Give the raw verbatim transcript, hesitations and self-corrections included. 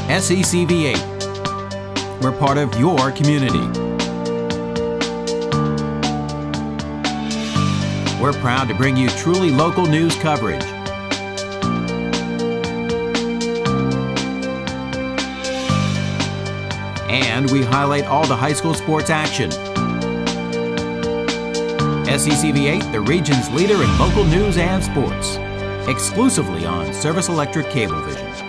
S E C V eight. We're part of your community. We're proud to bring you truly local news coverage. And we highlight all the high school sports action. S E C V eight, the region's leader in local news and sports. Exclusively on Service Electric Cablevision.